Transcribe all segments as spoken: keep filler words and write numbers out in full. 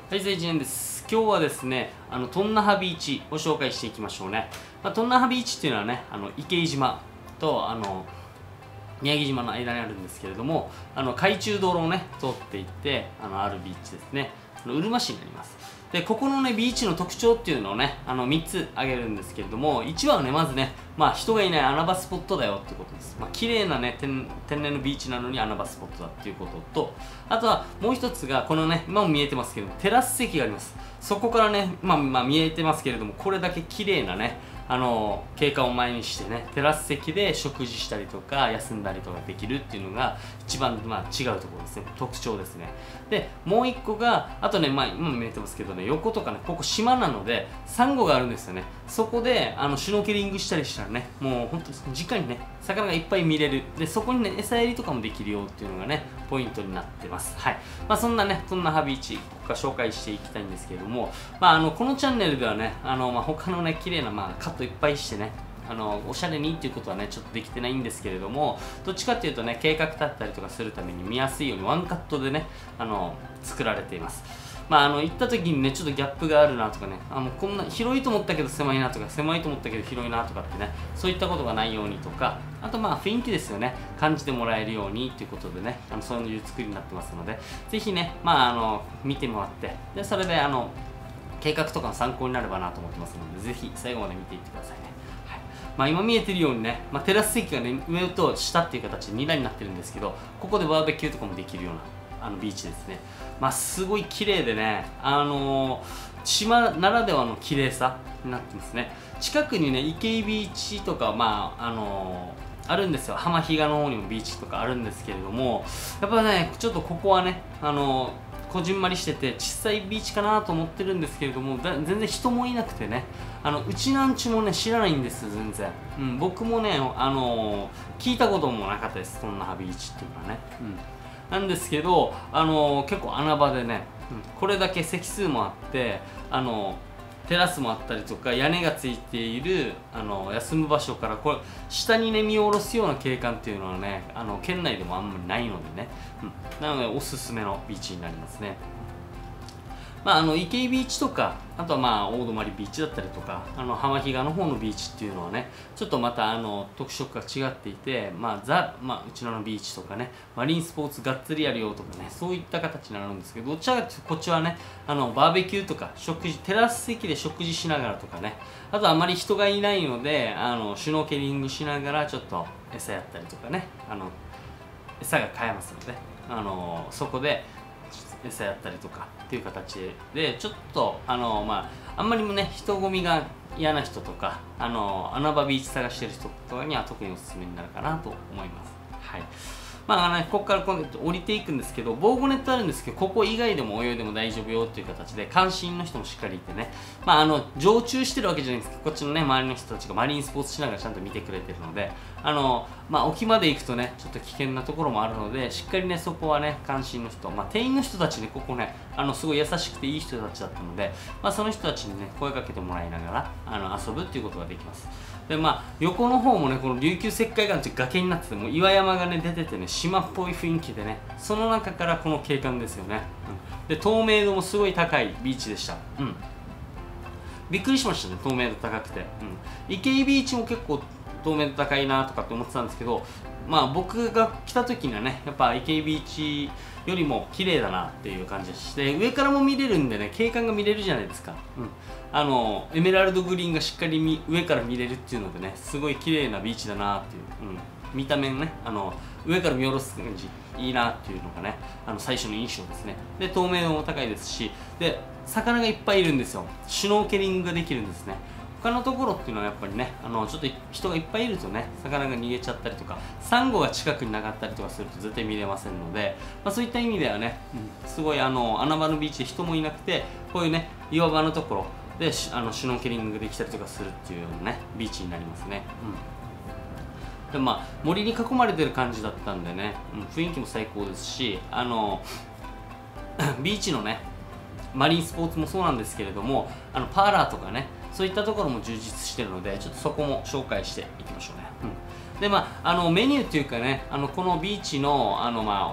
はい、いちねんです。今日はですね、あのトンナハビーチを紹介していきましょうね。まあ、トンナハビーチっていうのはね、あの池井島とあの宮城島の間にあるんですけれども、あの海中道路をね通っていってあのあるビーチですね。あのうるま市になります。でここのねビーチの特徴っていうのをねあのみっつ挙げるんですけれども、いちばはねまずね、まあ、人がいない穴場スポットだよってことです。まあ綺麗なね 天, 天然のビーチなのに穴場スポットだっていうことと、あとはもう一つがこのね今も見えてますけどテラス席があります。そこからね、まあ、まあ見えてますけれども、これだけ綺麗なねあの景観を前にしてねテラス席で食事したりとか休んだりとかできるっていうのが一番、まあ、違うところですね。特徴ですね。でもう一個があとね、まあ、今も見えてますけどね、横とかねここ島なのでサンゴがあるんですよね。そこであのシュノーケリングしたりしたらね、もうほんと直にね魚がいっぱい見れる。でそこにね餌やりとかもできるよっていうのがねポイントになってます。はい。まあそんなねトンナハビーチここから紹介していきたいんですけれども、まああのこのチャンネルではねあの、まあ、他のね綺麗なまあカットいっぱいしてねあのおしゃれにっていうことはねちょっとできてないんですけれども、どっちかっていうとね計画立ったりとかするために見やすいようにワンカットでねあの作られています。まああの行った時にねちょっとギャップがあるなとかね、あもうこんな広いと思ったけど狭いなとか、狭いと思ったけど広いなとかってね、そういったことがないようにとか、あとまあ雰囲気ですよね、感じてもらえるようにということでね、あのそういう作りになってますので、ぜひねまああの見てもらって、でそれであの計画とかの参考になればなと思ってますので、ぜひ最後まで見ていってくださいね。はい。まあ、今見えてるようにね、まあ、テラス席がね上と下っていう形でにだんになってるんですけど、ここでバーベキューとかもできるようなあのビーチですね。まあすごい綺麗でね、あのー、島ならではの綺麗さになってますね。近くにね池井ビーチとかまああのー、あるんですよ。浜比嘉の方にもビーチとかあるんですけれども、やっぱねちょっとここはねあのーこじんまりしてて小さいビーチかなと思ってるんですけれども、全然人もいなくてね、あのうちなんちもね知らないんですよ全然、うん、僕もね、あのー、聞いたこともなかったです、トンナハビーチっていうのはね、うん、なんですけど、あのー、結構穴場でね、うん、これだけ席数もあって、あのーテラスもあったりとか屋根がついているあの休む場所からこれ下にね見下ろすような景観っていうのはねあの県内でもあんまりないのでね、うん、なのでおすすめのビーチになりますね。まあ、あの池井ビーチとか、あとはまあ大泊ビーチだったりとか、あの浜比嘉の方のビーチっていうのはねちょっとまたあの特色が違っていて、まあザ、まあ、うちのビーチとかねマリンスポーツがっつりやるよとかね、そういった形になるんですけど、どちらかというとこっちはねあのバーベキューとか食事テラス席で食事しながらとかね、あとあまり人がいないのであのシュノーケリングしながらちょっと餌やったりとかね、あの餌が買えますので、あのそこで餌やったりとかっていう形でちょっとあのまああんまりもね人混みが嫌な人とか、あの穴場ビーチ探してる人とかには特におすすめになるかなと思います。はい。まあ、あのね、ここから今度降りていくんですけど、防護ネットあるんですけど、ここ以外でも泳いでも大丈夫よっていう形で監視員の人もしっかりいてね、まああの常駐してるわけじゃないんですけど、こっちのね周りの人たちがマリンスポーツしながらちゃんと見てくれてるので、あのまあ沖まで行くとねちょっと危険なところもあるので、しっかりねそこはね監視員の人、まあ店員の人たちねここねあのすごい優しくていい人たちだったので、まあその人たちにね声かけてもらいながらあの遊ぶっていうことができます。でまあ横の方もねこの琉球石灰岩っていう崖になってて、もう岩山がね出ててね島っぽい雰囲気でね、その中からこの景観ですよね、うん、で透明度もすごい高いビーチでした。うん、びっくりしましたね、透明度高くて、うん、池井ビーチも結構透明度高いなとかって思ってたんですけど、まあ僕が来た時にはねやっぱ池井ビーチよりも綺麗だなっていう感じでして、上からも見れるんでね景観が見れるじゃないですか、うん、あのエメラルドグリーンがしっかり見上から見れるっていうのでねすごい綺麗なビーチだなっていう、うん、見た目ねあの上から見下ろす感じいいなっていうのがねあの最初の印象ですね。で透明度も高いですし、で魚がいっぱいいるんですよ。シュノーケリングができるんですね。他のところっていうのはやっぱりねあのちょっと人がいっぱいいるとね魚が逃げちゃったりとか、サンゴが近くになかったりとかすると絶対見れませんので、まあ、そういった意味ではね、うん、すごいあの穴場のビーチで人もいなくて、こういうね岩場のところであのシュノーケリングできたりとかするっていうようなねビーチになりますね。うん、でまあ森に囲まれてる感じだったんでね、うん、雰囲気も最高ですし、あのビーチのねマリンスポーツもそうなんですけれども、あのパーラーとかねそういったところも充実してるので、ちょっとそこも紹介していきましょうね。うん、でまああのメニューっていうかね、あのこのビーチのあのまあ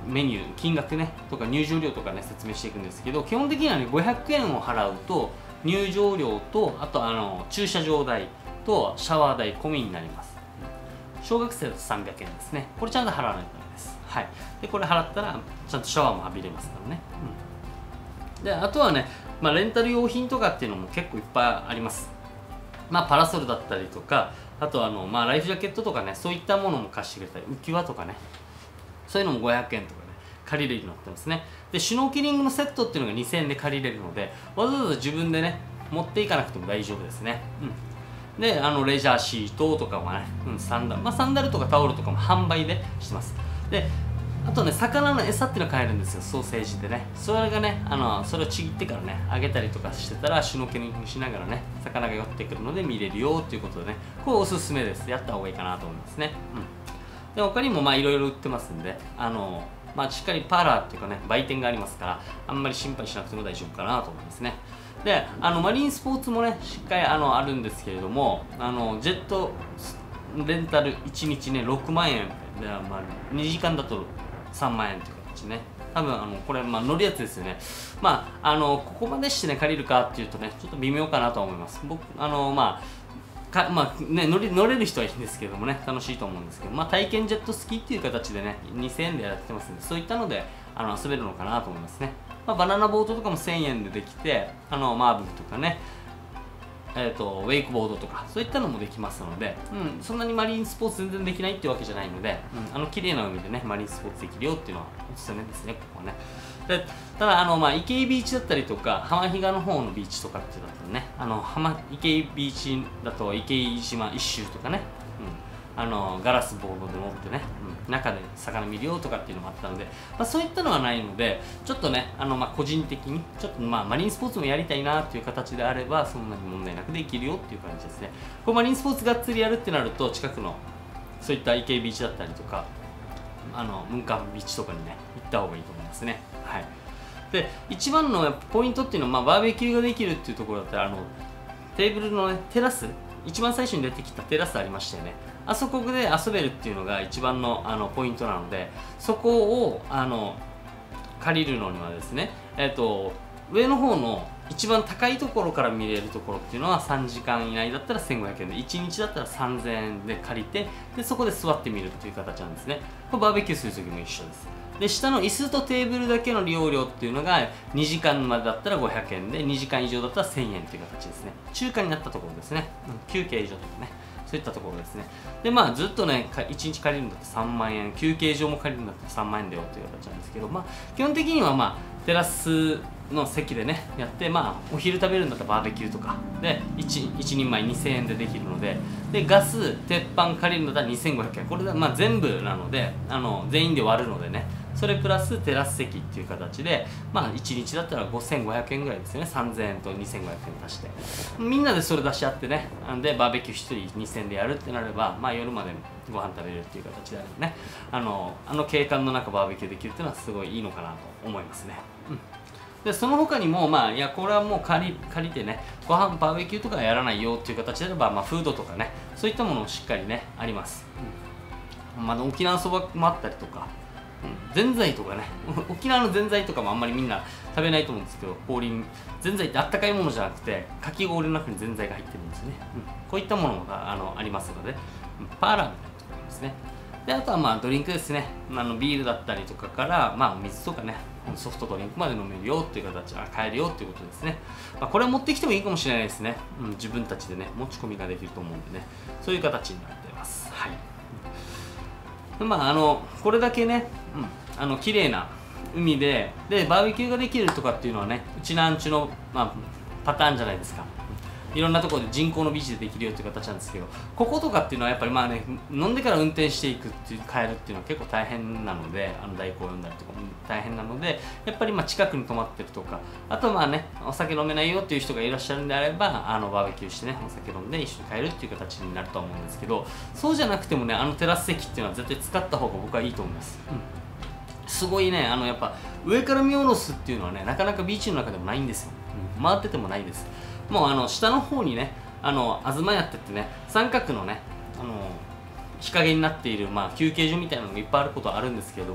メニュー金額ねとか入場料とかね説明していくんですけど、基本的にはねごひゃくえんを払うと入場料とあとあの駐車場代とシャワー代込みになります。小学生だとさんびゃくえんですね。これちゃんと払わないとダメです。はい。でこれ払ったらちゃんとシャワーも浴びれますからね。うん、であとはね、まあ、レンタル用品とかっていうのも結構いっぱいあります。まあ、パラソルだったりとか、あとあの、まあ、ライフジャケットとかね、そういったものも貸してくれたり、浮き輪とかね、そういうのもごひゃくえんとかね、借りれるようになってますね。で、シュノーケリングのセットっていうのがにせんえんで借りれるので、わざわざ自分でね、持っていかなくても大丈夫ですね。うん、で、あのレジャーシートとかはね、うん、サンダル、まあ、サンダルとかタオルとかも販売でしてます。であとね、魚の餌っていうのが買えるんですよ、ソーセージでね。それがね、あのそれをちぎってからね、あげたりとかしてたら、シュノーケリングしながらね、魚が寄ってくるので見れるよっていうことでね、これおすすめです。やった方がいいかなと思いますね。うん、で他にもまあいろいろ売ってますんで、あのまあ、しっかりパーラーっていうかね、売店がありますから、あんまり心配しなくても大丈夫かなと思いますね。で、あのマリンスポーツもね、しっかりあのあるんですけれども、あのジェットレンタルいちにちね、ろくまんえんで、まあ、にじかんだとさんまんえんという形ね。多分あのこれ、まあ、乗るやつですよね。まあ、あのここまでしてね、借りるかっていうとね、ちょっと微妙かなと思います。僕、あのまあ、かまあね、乗り乗れる人はいいんですけどもね、楽しいと思うんですけど、まあ、体験ジェットスキーっていう形でね、にせんえんでやってますんで、そういったのであの遊べるのかなと思いますね。まあ、バナナボートとかもせんえんでできて、あのマーブルとかね、えーと、ウェイクボードとかそういったのもできますので、うん、そんなにマリンスポーツ全然できないってわけじゃないので、うん、あの綺麗な海でねマリンスポーツできるよっていうのはおすすめですね、ここはね。でただあの、まあ、池井ビーチだったりとか浜比嘉の方のビーチとかっていうのだとね、あの浜池井ビーチだと池井島一周とかね、うん、あのガラスボードで乗ってね、うん、中で魚見るよとかっていうのもあったので、まあ、そういったのはないので、ちょっとねあの、まあ、個人的にちょっと、まあ、マリンスポーツもやりたいなっていう形であればそんなに問題なくできるよっていう感じですね。こうマリンスポーツがっつりやるってなると近くのそういった池井ビーチだったりとかあのムンカンビーチとかにね行った方がいいと思いますね。はい、で一番のやっぱポイントっていうのは、まあ、バーベキューができるっていうところだったらあのテーブルの、ね、テラス、一番最初に出てきたテラスありましたよね。あそこで遊べるっていうのが一番のあのポイントなので、そこをあの借りるのにはですね、えーと、上の方の一番高いところから見れるところっていうのはさんじかん以内だったらせんごひゃくえんで、いちにちだったらさんぜんえんで借りて、でそこで座ってみるっていう形なんですね。これバーベキューするときも一緒です。で下の椅子とテーブルだけの利用料っていうのがにじかんまでだったらごひゃくえんで、にじかん以上だったらせんえんという形ですね。中間になったところですね、うん、休憩所とかね、そういったところですね。でまあずっとねいちにち借りるんだってさんまんえん、休憩所も借りるんだってさんまんえんだよという形なんですけど、まあ基本的にはまあテラスの席でねやって、まあお昼食べるんだったらバーベキューとかで 1, いちにんまえにせんえんでできるので、でガス鉄板借りるんだったらにせんごひゃくえん、これでまあ全部なのであの全員で割るのでね、それプラステラス席っていう形で、まあいちにちだったらごせんごひゃくえんぐらいですよね。さんぜんえんとにせんごひゃくえん足してみんなでそれ出し合ってね、でバーベキューひとりにせんえんでやるってなれば、まあ夜までご飯食べれるっていう形であればね、あのあの景観の中バーベキューできるっていうのはすごいいいのかなと思いますね。うん、でその他にも、まあ、いやこれはもう借り借りてね、ご飯バーベキューとかやらないよっていう形であれば、まあ、フードとかね、そういったものもしっかりねあります。うん、まあ、沖縄そばもあったりとか、うん、ぜんざいとかね沖縄のぜんざいとかもあんまりみんな食べないと思うんですけど、氷にぜんざいってあったかいものじゃなくてかき氷の中にぜんざいが入ってるんですね。うん、こういったものが あ, のありますので、うん、パーラーみたいなところですね。であとはまあドリンクですね。あのビールだったりとかから、まあ、水とかねソフトドリンクまで飲めるよっていう形は買えるよっていうことですね。まあ、これは持ってきてもいいかもしれないですね。うん、自分たちでね持ち込みができると思うんでね、そういう形になっています。はい。まああのこれだけね、うん、あの綺麗な海ででバーベキューができるとかっていうのはね、うちなんちゅの、まあ、パターンじゃないですか。いろんなところで人工のビーチでできるよっていう形なんですけど、こことかっていうのはやっぱりまあね、飲んでから運転していくっていう帰るっていうのは結構大変なので、あの代行を呼んだりとかも大変なので、やっぱりまあ近くに泊まってるとか、あとまあねお酒飲めないよっていう人がいらっしゃるんであれば、あのバーベキューしてねお酒飲んで一緒に帰るっていう形になるとは思うんですけど、そうじゃなくてもね、あのテラス席っていうのは絶対使った方が僕はいいと思います。うん、すごいね、あのやっぱ上から見下ろすっていうのはね、なかなかビーチの中でもないんですよ。うん、回っててもないです。もうあの下の方にね、あの東屋ってってね、三角のね、あの日陰になっている、まあ、休憩所みたいなのがいっぱいあることはあるんですけれども、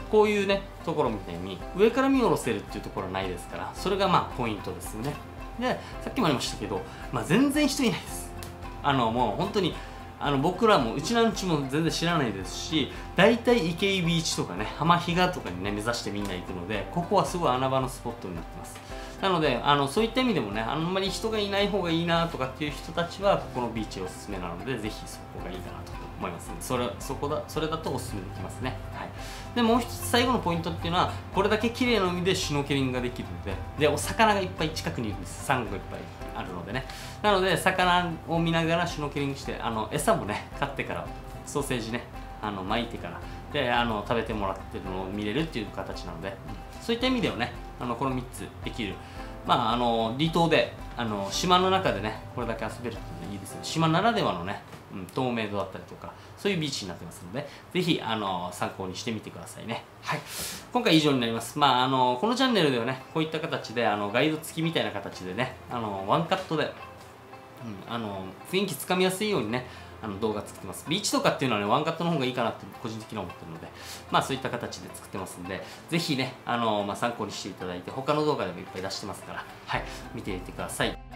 こういうねところみたいに上から見下ろせるっていうところはないですから、それがまあポイントですよね。でさっきもありましたけど、まあ、全然人いないです。あのもう本当にあの僕らもうちなんちも全然知らないですし、大体池井ビーチとかね浜比嘉とかにね目指してみんな行くので、ここはすごい穴場のスポットになってます。なのであのそういった意味でもね、あんまり人がいない方がいいなとかっていう人たちはここのビーチおすすめなので、ぜひそこがいいかなと思います、ね、それそこだそれだとおすすめできますね。はい、でもう一つ最後のポイントっていうのは、これだけ綺麗な海でシュノーケリングができるので、でお魚がいっぱい近くにいるんです。サンゴがいっぱいあるのでね。なので魚を見ながらシュノーケリングして、あの餌もね買ってからソーセージねあの巻いてからであの食べてもらってるのを見れるっていう形なので、そういった意味ではね、あのこのみっつできる、まあ、あの離島であの島の中でねこれだけ遊べるっていうのはいいですよね。島ならではのね、うん、透明度だったりとかそういうビーチになってますので、ぜひあの参考にしてみてくださいね。はい、今回以上になります。まあ、あのこのチャンネルではねこういった形であのガイド付きみたいな形でね、あのワンカットで、うん、あの雰囲気つかみやすいようにねあの動画作ってます。ビーチとかっていうのはねワンカットの方がいいかなって個人的に思ってるので、まあそういった形で作ってますんで、ぜひねあの、まあ、参考にしていただいて、他の動画でもいっぱい出してますから、はい、見ていってください。